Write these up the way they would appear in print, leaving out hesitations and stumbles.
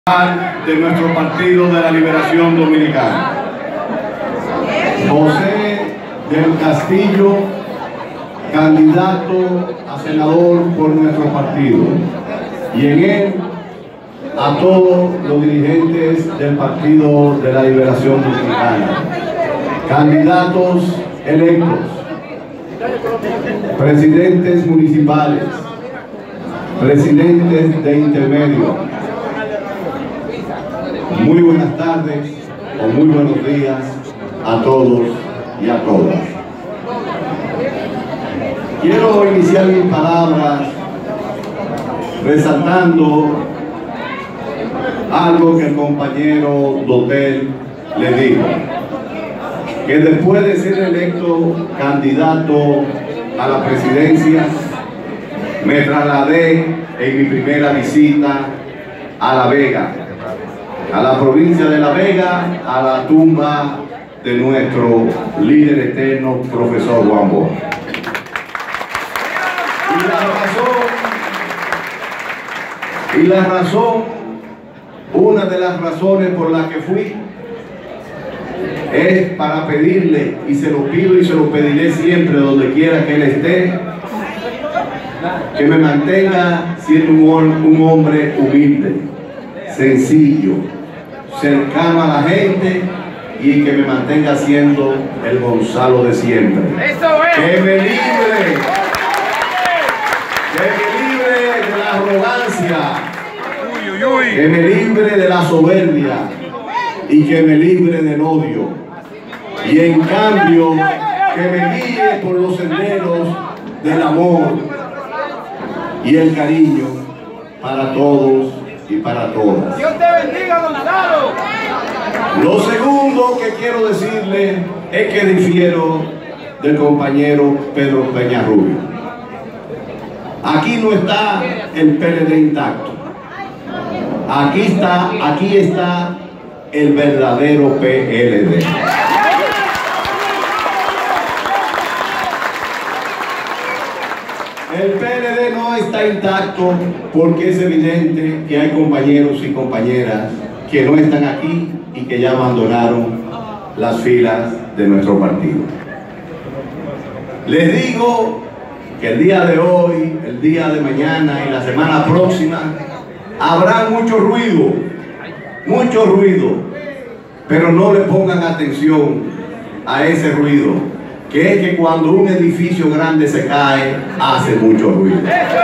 de nuestro Partido de la Liberación Dominicana. José del Castillo, candidato a senador por nuestro partido, y en él a todos los dirigentes del Partido de la Liberación Dominicana, candidatos electos, presidentes municipales, presidentes de intermedio. Muy buenas tardes o muy buenos días a todos y a todas. Quiero iniciar mis palabras resaltando algo que el compañero Dotel le dijo, que después de ser electo candidato a la presidencia, me trasladé en mi primera visita a La Vega, a la provincia de La Vega, a la tumba de nuestro líder eterno, profesor Juan Bosch. Una de las razones por las que fui, es para pedirle, y se lo pido y se lo pediré siempre donde quiera que él esté, que me mantenga siendo un hombre humilde, sencillo, cercano a la gente, y que me mantenga siendo el Gonzalo de siempre. Que me libre de la arrogancia, que me libre de la soberbia y que me libre del odio, y en cambio que me guíe por los senderos del amor y el cariño para todos y para todas. Dios te bendiga, Gonzalo. Lo segundo que quiero decirle es que difiero del compañero Pedro Peña Rubio. Aquí no está el PLD intacto. Aquí está el verdadero PLD. El PLD no está intacto porque es evidente que hay compañeros y compañeras que no están aquí y que ya abandonaron las filas de nuestro partido. Les digo que el día de hoy, el día de mañana y la semana próxima habrá mucho ruido, pero no le pongan atención a ese ruido, que es que cuando un edificio grande se cae, hace mucho ruido.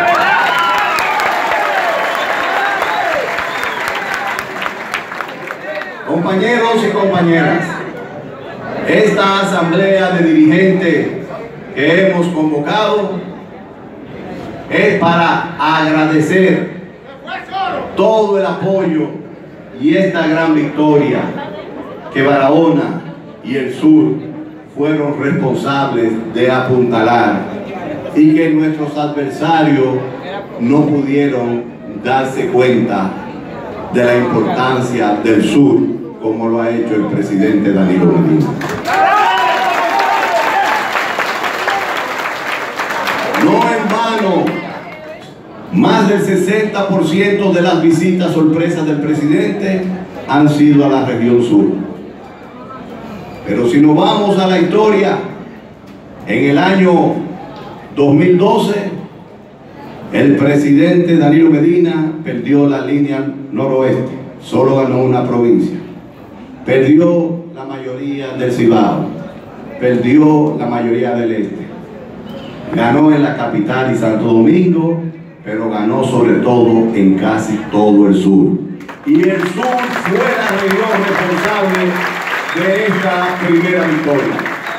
Compañeros y compañeras, esta asamblea de dirigentes que hemos convocado es para agradecer todo el apoyo y esta gran victoria que Barahona y el sur fueron responsables de apuntalar, y que nuestros adversarios no pudieron darse cuenta de la importancia del sur como lo ha hecho el presidente Danilo Medina. No en vano, más del 60% de las visitas sorpresas del presidente han sido a la región sur. Pero si nos vamos a la historia, en el año 2012, el presidente Danilo Medina perdió la línea noroeste, solo ganó una provincia. Perdió la mayoría del Cibao, perdió la mayoría del este. Ganó en la capital y Santo Domingo, pero ganó sobre todo en casi todo el sur. Y el sur fue la región responsable de esta primera victoria.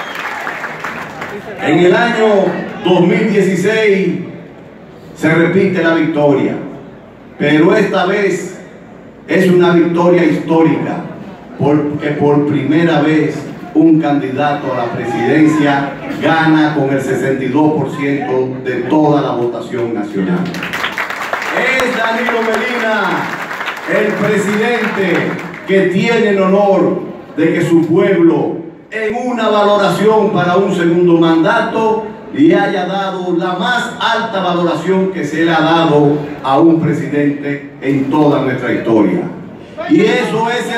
En el año 2016 se repite la victoria, pero esta vez es una victoria histórica, porque por primera vez un candidato a la presidencia gana con el 62% de toda la votación nacional. Es Danilo Medina el presidente que tiene el honor de que su pueblo, en una valoración para un segundo mandato, le haya dado la más alta valoración que se le ha dado a un presidente en toda nuestra historia. Y eso es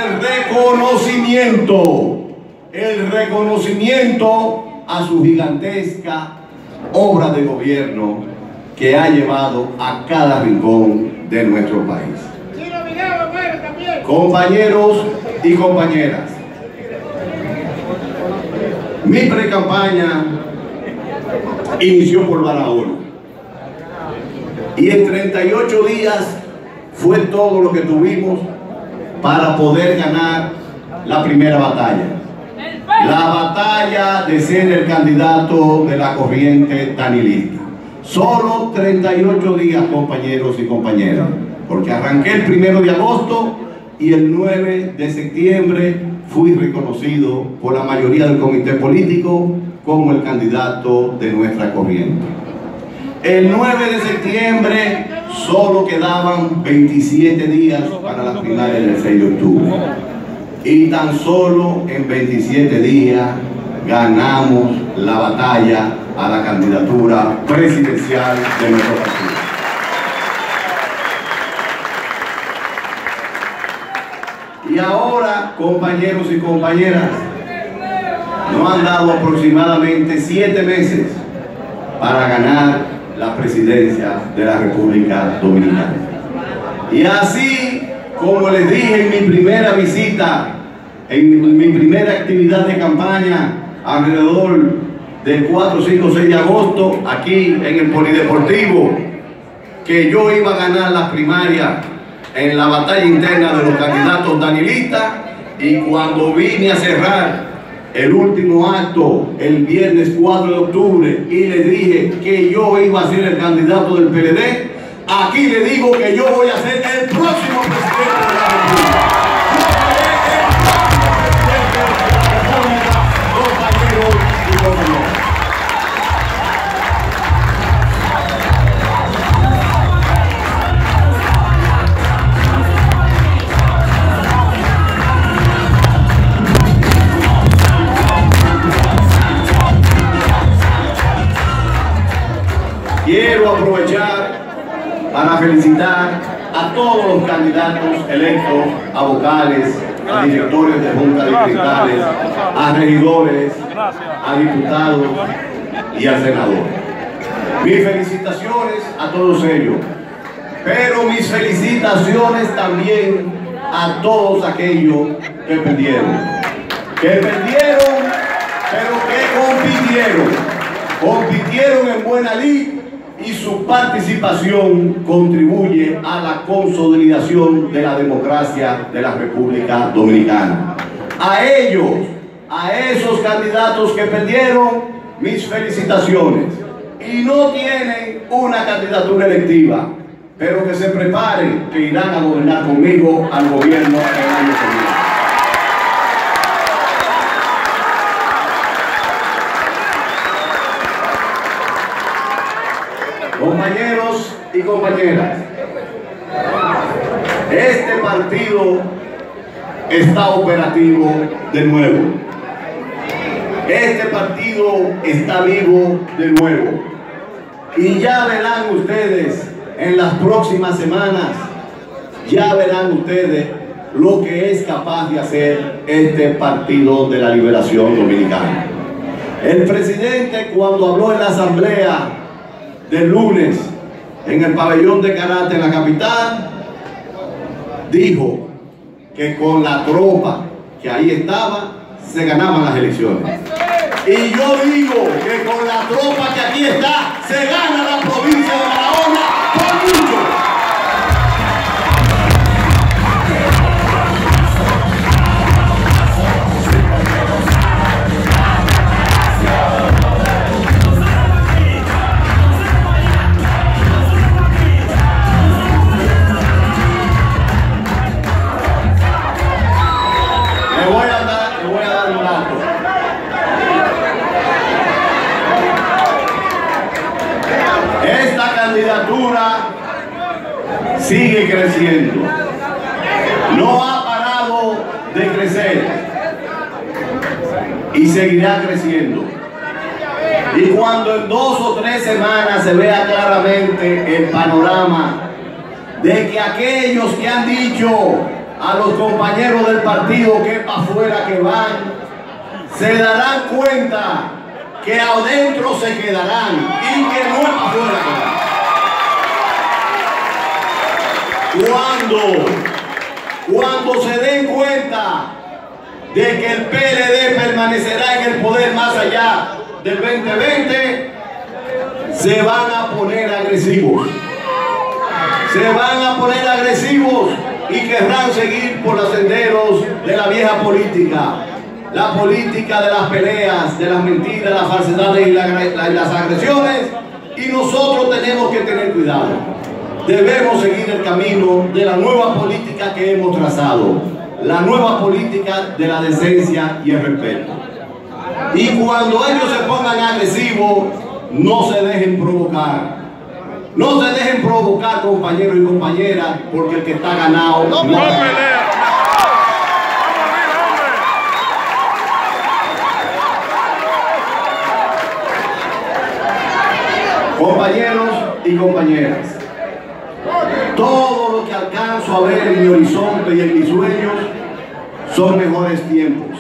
el reconocimiento a su gigantesca obra de gobierno que ha llevado a cada rincón de nuestro país. Compañeros y compañeras, mi pre-campaña inició por Barahona y en 38 días fue todo lo que tuvimos para poder ganar la primera batalla. La batalla de ser el candidato de la corriente danilista. Solo 38 días, compañeros y compañeras, porque arranqué el 1 de agosto y el 9 de septiembre fui reconocido por la mayoría del comité político como el candidato de nuestra corriente. El 9 de septiembre solo quedaban 27 días para las primarias del 6 de octubre. Y tan solo en 27 días ganamos la batalla a la candidatura presidencial de nuestro partido. Y ahora, compañeros y compañeras, nos han dado aproximadamente 7 meses para ganar la presidencia de la República Dominicana. Y así, como les dije en mi primera visita, en mi primera actividad de campaña, alrededor del 4, 5, 6 de agosto, aquí en el Polideportivo, que yo iba a ganar las primarias en la batalla interna de los candidatos danilistas, y cuando vine a cerrar el último acto el viernes 4 de octubre y les dije que yo iba a ser el candidato del PLD, aquí le digo que yo voy a ser el próximo presidente de la República. Compañeros y compañeras. Quiero aprovechar para felicitar a todos los candidatos electos, a vocales, a directores de juntas distritales, a regidores, a diputados y al senador. Mis felicitaciones a todos ellos, pero mis felicitaciones también a todos aquellos que perdieron, pero que compitieron en buena lid, y su participación contribuye a la consolidación de la democracia de la República Dominicana. A ellos, a esos candidatos que perdieron, mis felicitaciones. Y no tienen una candidatura electiva, pero que se preparen, que irán a gobernar conmigo al gobierno el año que viene. Compañeros y compañeras, este partido está operativo de nuevo. Este partido está vivo de nuevo. Y ya verán ustedes en las próximas semanas, ya verán ustedes lo que es capaz de hacer este Partido de la Liberación Dominicana. El presidente, cuando habló en la asamblea del lunes en el pabellón de Caracas en la capital, dijo que con la tropa que ahí estaba se ganaban las elecciones. Y yo digo que con la tropa que aquí está se gana la provincia de Barahona por mucho. Le voy a dar un dato. Esta candidatura sigue creciendo. No ha parado de crecer y seguirá creciendo. Y cuando en 2 o 3 semanas se vea claramente el panorama de que aquellos que han dicho a los compañeros del partido que para afuera que van, se darán cuenta que adentro se quedarán y que no es para afuera que van. Cuando se den cuenta de que el PLD permanecerá en el poder más allá del 2020, se van a poner agresivos. Se van a poner agresivos y querrán seguir por los senderos de la vieja política. La política de las peleas, de las mentiras, las falsedades y las agresiones. Y nosotros tenemos que tener cuidado. Debemos seguir el camino de la nueva política que hemos trazado. La nueva política de la decencia y el respeto. Y cuando ellos se pongan agresivos, no se dejen provocar. No se dejen provocar, compañeros y compañeras, porque el que está ganado no pelea. Compañeros y compañeras, todo lo que alcanzo a ver en mi horizonte y en mis sueños son mejores tiempos.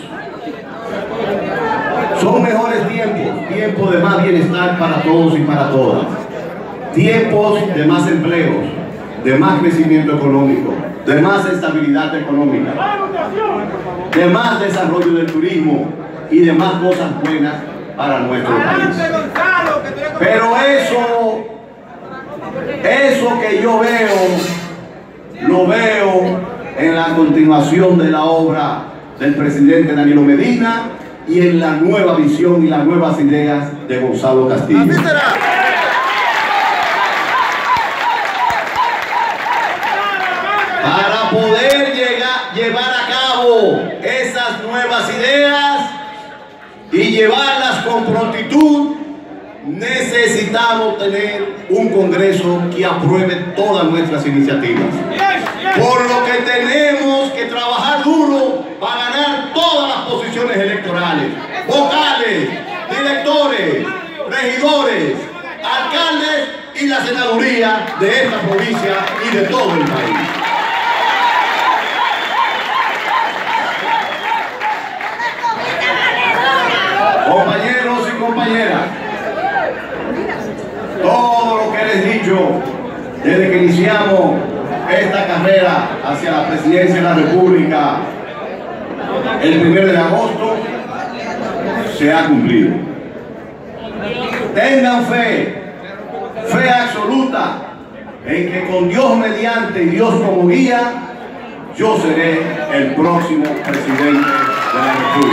Son mejores tiempos, tiempos de más bienestar para todos y para todas. Tiempos de más empleos, de más crecimiento económico, de más estabilidad económica, de más desarrollo del turismo y de más cosas buenas para nuestro país. Pero eso que yo veo, lo veo en la continuación de la obra del presidente Danilo Medina y en la nueva visión y las nuevas ideas de Gonzalo Castillo. Así será. Para poder llevar a cabo esas nuevas ideas y llevarlas con prontitud, necesitamos tener un Congreso que apruebe todas nuestras iniciativas. Por lo que tenemos que trabajar duro para ganar todas las posiciones electorales, vocales, directores, regidores, alcaldes y la senaduría de esta provincia y de todo el país. Compañeros y compañeras, todo lo que les he dicho desde que iniciamos esta carrera hacia la presidencia de la República el 1 de agosto se ha cumplido. Tengan fe absoluta en que con Dios mediante y Dios como guía, yo seré el próximo presidente de la República.